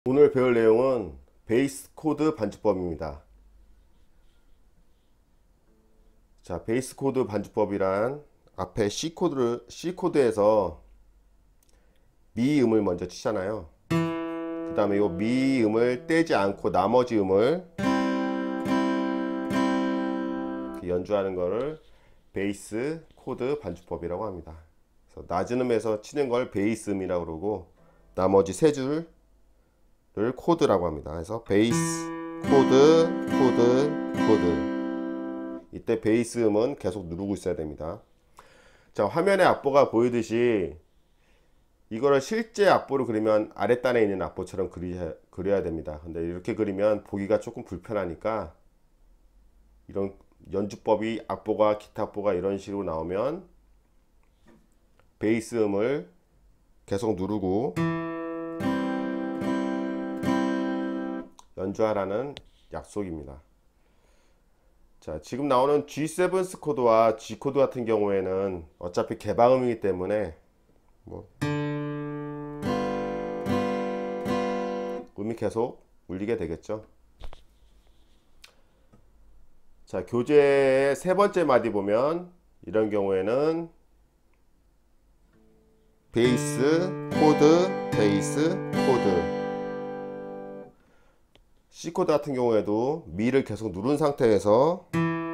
오늘 배울 내용은 베이스 코드 반주법입니다. 자, 베이스 코드 반주법이란 앞에 C코드에서 미음을 먼저 치잖아요. 그 다음에 이 미음을 떼지 않고 나머지 음을 연주하는 거를 베이스 코드 반주법이라고 합니다. 그래서 낮은 음에서 치는 걸 베이스 음이라고 그러고 나머지 세 줄을 코드라고 합니다. 그래서 베이스 코드 코드 이때 베이스 음은 계속 누르고 있어야 됩니다. 자, 화면에 악보가 보이듯이 이거를 실제 악보로 그리면 아랫단에 있는 악보처럼 그려야 됩니다. 근데 이렇게 그리면 보기가 조금 불편하니까 이런 연주법이 악보가 기타 악보가 이런 식으로 나오면 베이스 음을 계속 누르고 연주하라는 약속입니다. 자, 지금 나오는 G7 코드와 G 코드 같은 경우에는 어차피 개방음이기 때문에 음이 계속 울리게 되겠죠. 자, 교재의 세 번째 마디 보면 이런 경우에는 베이스 코드 베이스 코드 C 코드 같은 경우에도 미를 계속 누른 상태에서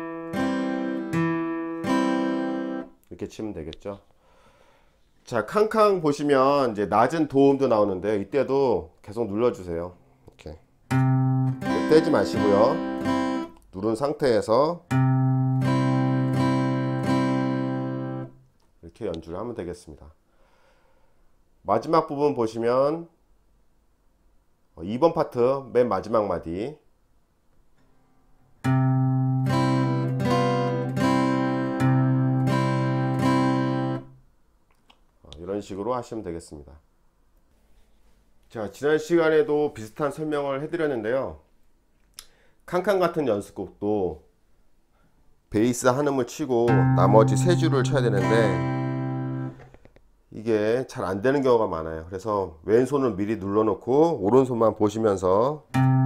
이렇게 치면 되겠죠. 자, 캉캉 보시면 이제 낮은 도음도 나오는데 이때도 계속 눌러주세요. 이렇게 떼지 마시고요. 누른 상태에서 이렇게 연주를 하면 되겠습니다. 마지막 부분 보시면 2번 파트 맨 마지막 마디 이런 식으로 하시면 되겠습니다. 자, 지난 시간에도 비슷한 설명을 해드렸는데요. 칸칸 같은 연습곡도 베이스 한 음을 치고 나머지 세 줄을 쳐야 되는데 이게 잘 안되는 경우가 많아요. 그래서 왼손을 미리 눌러 놓고 오른손만 보시면서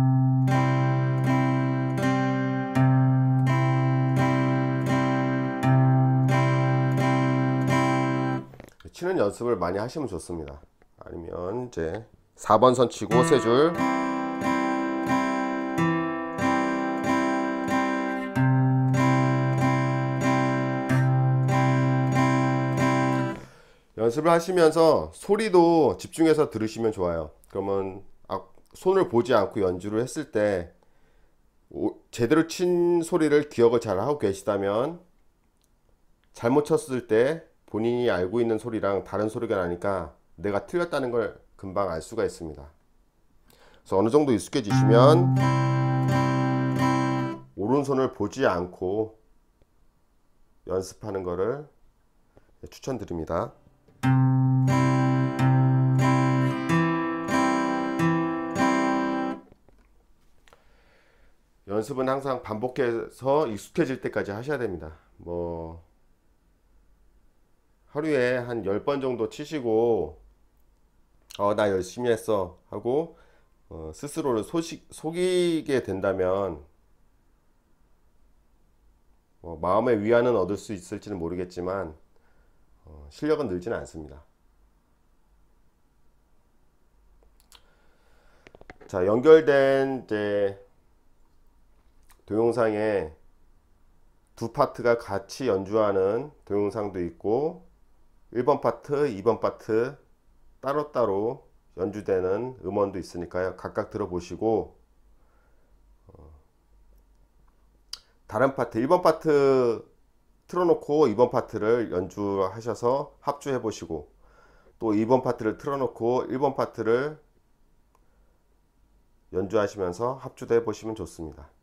치는 연습을 많이 하시면 좋습니다. 아니면 이제 4번 선 치고 세 줄 연습을 하시면서 소리도 집중해서 들으시면 좋아요. 그러면 손을 보지 않고 연주를 했을 때 제대로 친 소리를 기억을 잘 하고 계시다면 잘못 쳤을 때 본인이 알고 있는 소리랑 다른 소리가 나니까 내가 틀렸다는 걸 금방 알 수가 있습니다. 그래서 어느 정도 익숙해지시면 오른손을 보지 않고 연습하는 것을 추천드립니다. 연습은 항상 반복해서 익숙해질 때까지 하셔야 됩니다. 하루에 한 10번 정도 치시고 나 열심히 했어 하고 스스로를 속이게 된다면 마음의 위안은 얻을 수 있을지는 모르겠지만 실력은 늘지는 않습니다. 자, 연결된 이제 동영상에 두 파트가 같이 연주하는 동영상도 있고 1번 파트, 2번 파트 따로따로 연주되는 음원도 있으니까요. 각각 들어보시고 다른 파트, 1번 파트 틀어놓고 2번 파트를 연주하셔서 합주해 보시고 또 2번 파트를 틀어놓고 1번 파트를 연주하시면서 합주도 해 보시면 좋습니다.